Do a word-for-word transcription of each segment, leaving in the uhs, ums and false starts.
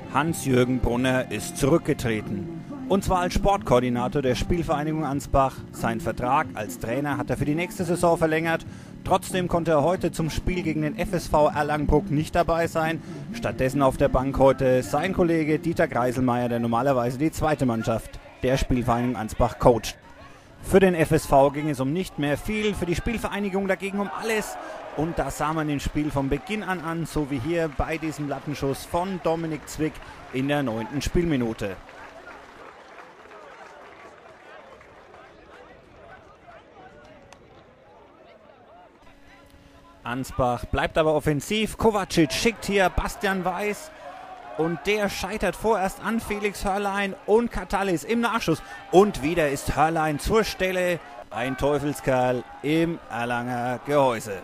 Hans-Jürgen Brunner ist zurückgetreten. Und zwar als Sportkoordinator der Spielvereinigung Ansbach. Sein Vertrag als Trainer hat er für die nächste Saison verlängert. Trotzdem konnte er heute zum Spiel gegen den F S V Erlangen-Bruck nicht dabei sein. Stattdessen auf der Bank heute sein Kollege Dieter Greiselmeier, der normalerweise die zweite Mannschaft der Spielvereinigung Ansbach coacht. Für den F S V ging es um nicht mehr viel, für die Spielvereinigung dagegen um alles. Und das sah man im Spiel von Beginn an an, so wie hier bei diesem Lattenschuss von Dominik Zwick in der neunten Spielminute. Ansbach bleibt aber offensiv. Kovacic schickt hier Bastian Weiß. Und der scheitert vorerst an Felix Hörlein und Katalis im Nachschuss. Und wieder ist Hörlein zur Stelle. Ein Teufelskerl im Erlanger Gehäuse.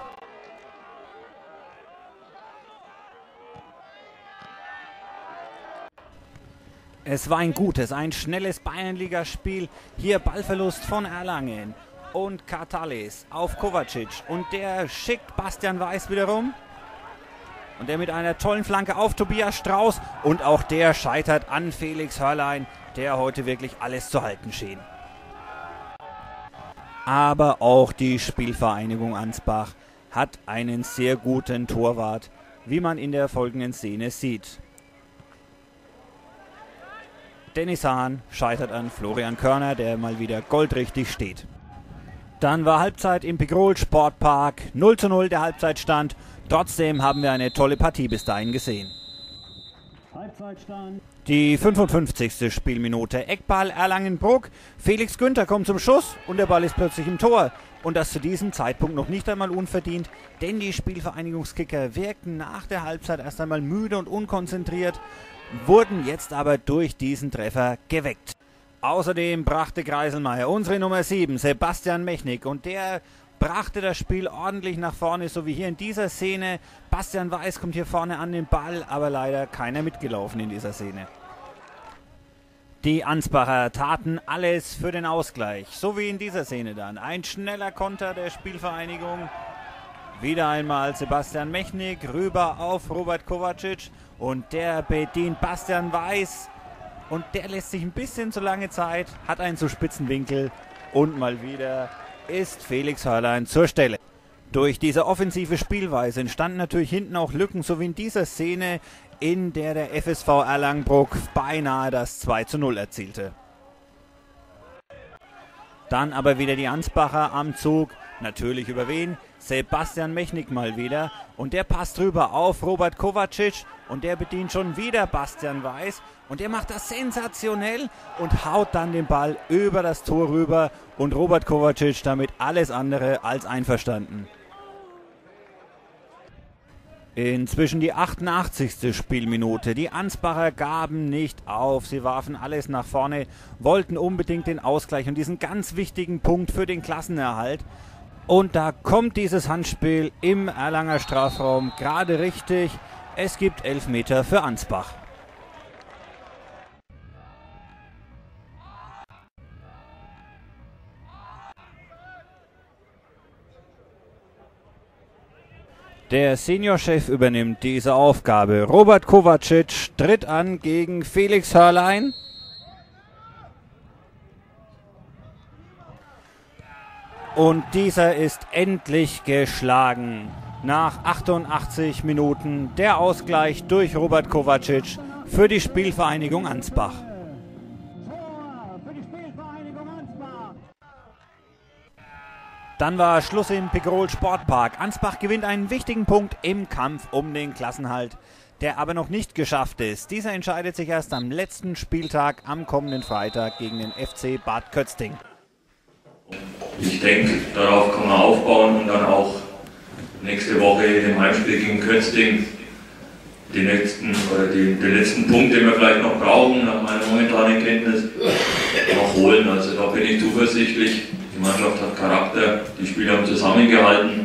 Es war ein gutes, ein schnelles Bayernligaspiel. Hier Ballverlust von Erlangen. Und Katalis auf Kovacic. Und der schickt Bastian Weiß wiederum. Und der mit einer tollen Flanke auf Tobias Strauß. Und auch der scheitert an Felix Hörlein, der heute wirklich alles zu halten schien. Aber auch die Spielvereinigung Ansbach hat einen sehr guten Torwart, wie man in der folgenden Szene sieht. Dennis Hahn scheitert an Florian Körner, der mal wieder goldrichtig steht. Dann war Halbzeit im Pigrol Sportpark, null zu null der Halbzeitstand. Trotzdem haben wir eine tolle Partie bis dahin gesehen. Die fünfundfünfzigste Spielminute, Eckball Erlangen-Bruck. Felix Günther kommt zum Schuss und der Ball ist plötzlich im Tor. Und das zu diesem Zeitpunkt noch nicht einmal unverdient, denn die Spielvereinigungskicker wirkten nach der Halbzeit erst einmal müde und unkonzentriert, wurden jetzt aber durch diesen Treffer geweckt. Außerdem brachte Greiselmeier unsere Nummer sieben, Sebastian Mechnik, und der brachte das Spiel ordentlich nach vorne, so wie hier in dieser Szene. Bastian Weiß kommt hier vorne an den Ball, aber leider keiner mitgelaufen in dieser Szene. Die Ansbacher taten alles für den Ausgleich, so wie in dieser Szene dann. Ein schneller Konter der Spielvereinigung. Wieder einmal Sebastian Mechnik rüber auf Robert Kovacic und der bedient Bastian Weiß. Und der lässt sich ein bisschen zu lange Zeit, hat einen zu spitzen Winkel und mal wieder ist Felix Hörlein zur Stelle. Durch diese offensive Spielweise entstanden natürlich hinten auch Lücken, so wie in dieser Szene, in der der F S V Erlangen-Bruck beinahe das zwei zu null erzielte. Dann aber wieder die Ansbacher am Zug, natürlich über wen? Sebastian Mechnik mal wieder, und der passt rüber auf Robert Kovacic und der bedient schon wieder Bastian Weiß und der macht das sensationell und haut dann den Ball über das Tor rüber und Robert Kovacic damit alles andere als einverstanden. Inzwischen die achtundachtzigste Spielminute. Die Ansbacher gaben nicht auf. Sie warfen alles nach vorne, wollten unbedingt den Ausgleich und diesen ganz wichtigen Punkt für den Klassenerhalt. Und da kommt dieses Handspiel im Erlanger Strafraum gerade richtig. Es gibt Elfmeter für Ansbach. Der Seniorchef übernimmt diese Aufgabe. Robert Kovacic tritt an gegen Felix Hörlein. Und dieser ist endlich geschlagen. Nach achtundachtzig Minuten der Ausgleich durch Robert Kovacic für die Spielvereinigung Ansbach. Dann war Schluss im Pigrol Sportpark. Ansbach gewinnt einen wichtigen Punkt im Kampf um den Klassenhalt, der aber noch nicht geschafft ist. Dieser entscheidet sich erst am letzten Spieltag am kommenden Freitag gegen den F C Bad Kötzting. Ich denke, darauf kann man aufbauen und dann auch nächste Woche im Heimspiel gegen Kötzting die nächsten, oder die, den letzten Punkt, den wir vielleicht noch brauchen, nach meiner momentanen Kenntnis, noch holen. Also da bin ich zuversichtlich. Die Mannschaft hat Charakter, die Spieler haben zusammengehalten.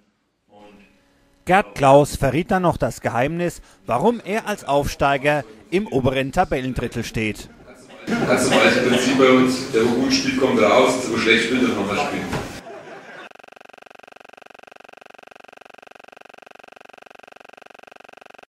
Gerd Klaus verriet dann noch das Geheimnis, warum er als Aufsteiger im oberen Tabellendrittel steht. Ganz normales Prinzip bei uns, der wo gut spielt, kommt raus, der wo schlecht spielt, dann kann man spielen.